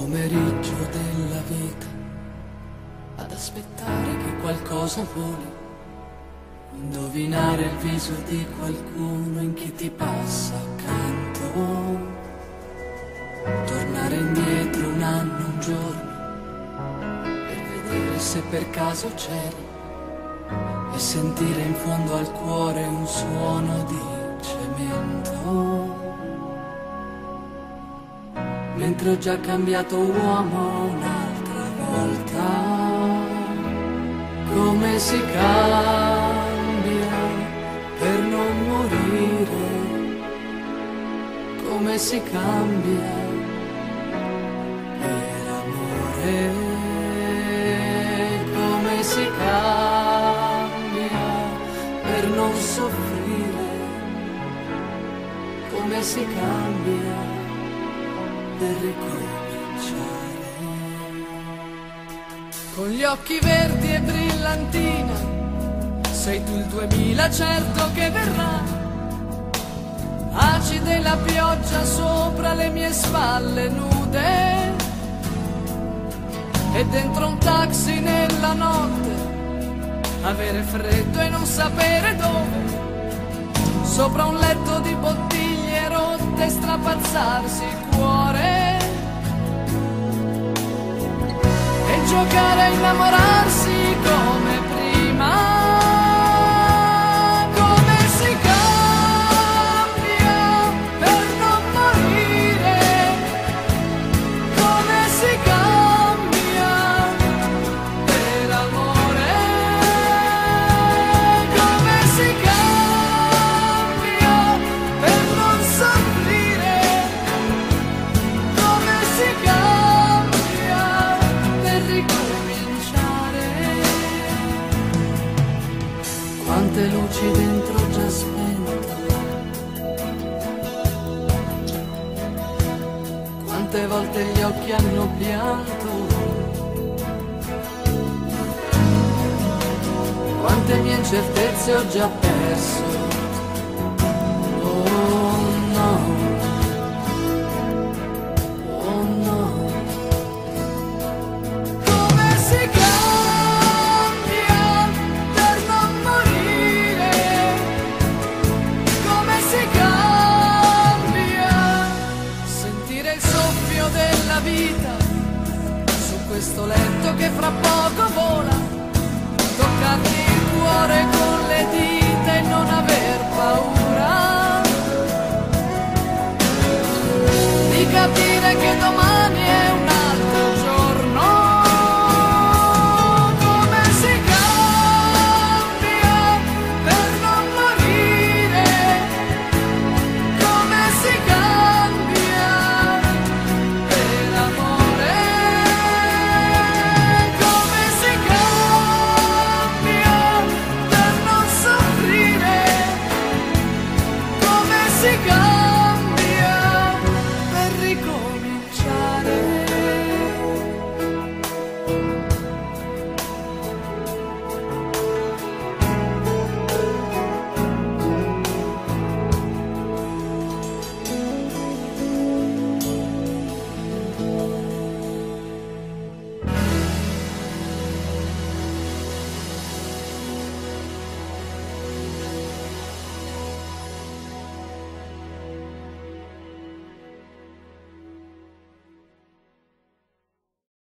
pomeriggio della vita ad aspettare che qualcosa voli, indovinare il viso di qualcuno in chi ti passa accanto, tornare indietro un anno, un giorno, per vedere se per caso c'eri e sentire in fondo al cuore un suono di cemento. Mentre ho già cambiato uomo un'altra volta, come si cambia per non morire, come si cambia per amore, come si cambia per non soffrire, come si cambia per ricominciare. Con gli occhi verdi e brillantina, sei tu il 2000 certo che verrà. Acide la pioggia sopra le mie spalle nude, e dentro un taxi nella notte, avere freddo e non sapere dove, sopra un letto di bottiglie rotte, strapazzarsi il cuore e giocare a innamorarsi come prima. Come si cambia per non morire, come si cambia per amore, come si cambia per non soffrire, come si cambia per ricominciare. Quante luci dentro già spento, quante volte gli occhi hanno pianto, quante mie incertezze ho già perso. Oh no, oh no. Come si cambia per non morire, come si cambia sentire il soffio della vita su questo letto che fra poco vola, toccarti il cuore con le dita e non aver paura di capire che domani è un altro giorno. Come si cambia per non morire, come si cambia per amore, come si cambia per non soffrire, come si cambia